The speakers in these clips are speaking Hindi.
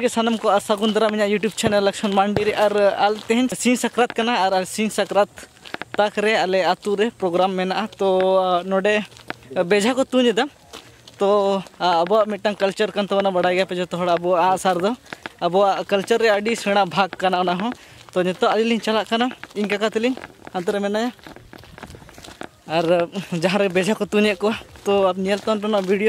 के सानम को सागुन दाराम ᱤᱧᱟᱹᱜ यूट्यूब चैनल laxmanmandi रे और आल तेहन सिंह सकरात कना और सिंह सकरात ताक रे आले आतु रे प्रोग्राम मेना तो नोडे बेझा को तुन दा तो अब मिटन कल्चर कन तबना बड़ा गया पे जो अब आसार दो अब कल्चर रे अडी सेना भाग कना ना हो तो नितो अली लिंग चला कना इन काका तलिंग अंतरे मेना और जहाँ रे बेझा को तुने को तो अब नियल तो वीडियो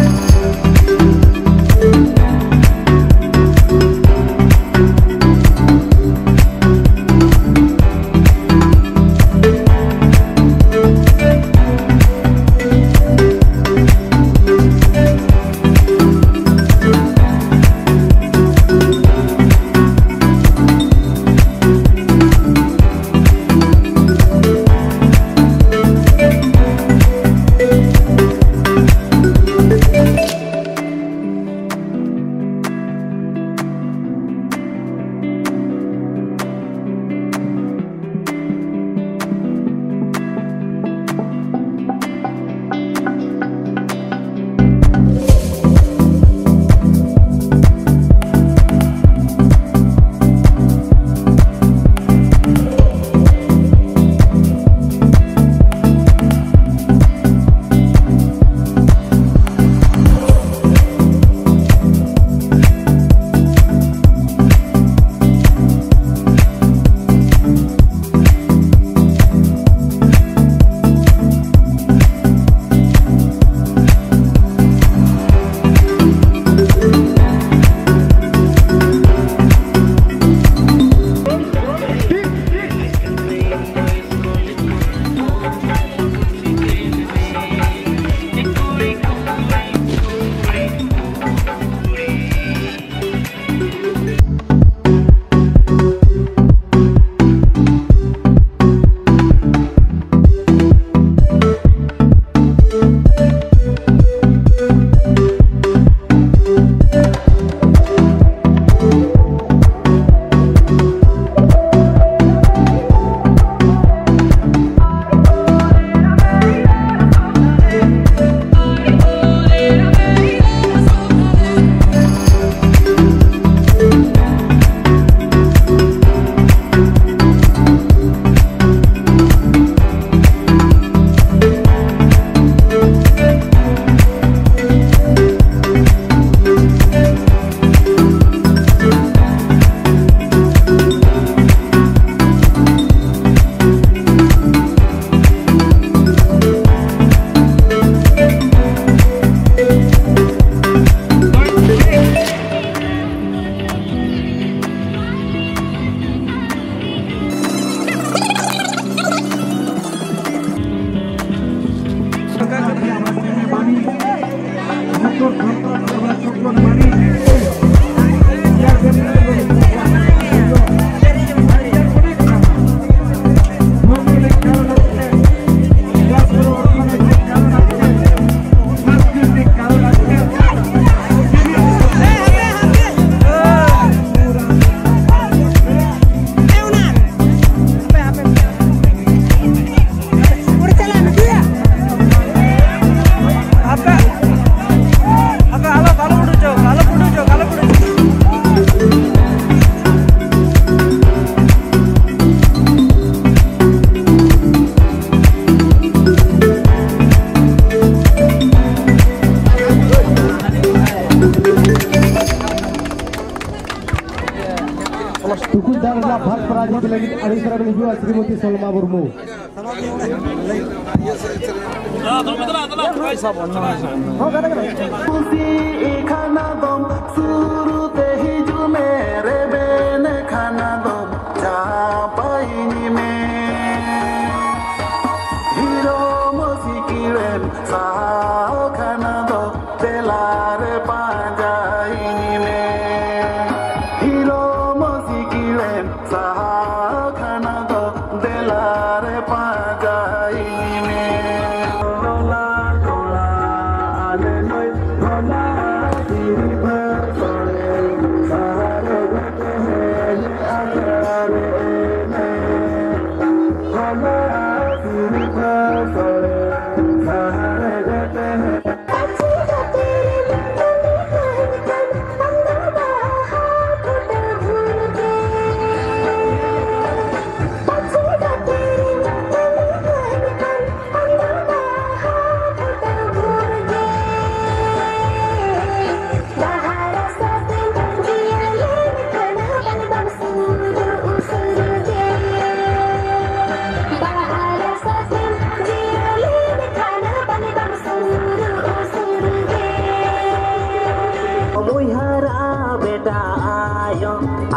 श्रीमती सलमा मुर्मू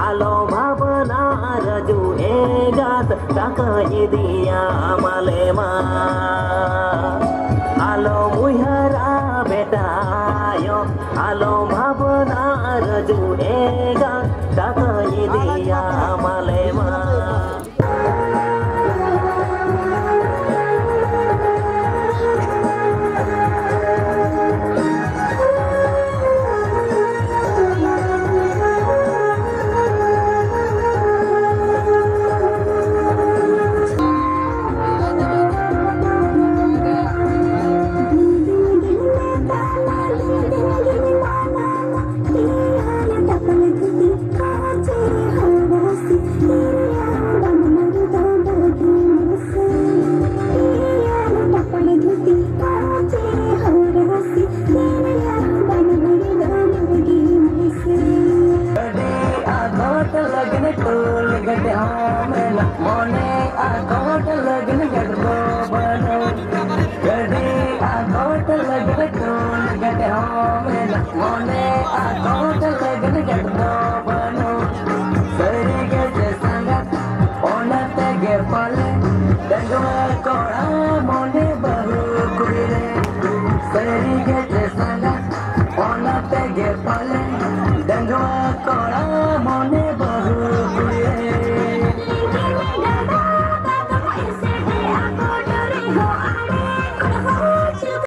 आलो भावना रजू एगात टाका इदिया माले मा आलो मुहरा बेटायो आलो भावना रजू एगात टाका इदिया माले मा लगने टोल गड्ढा में मोने आकोट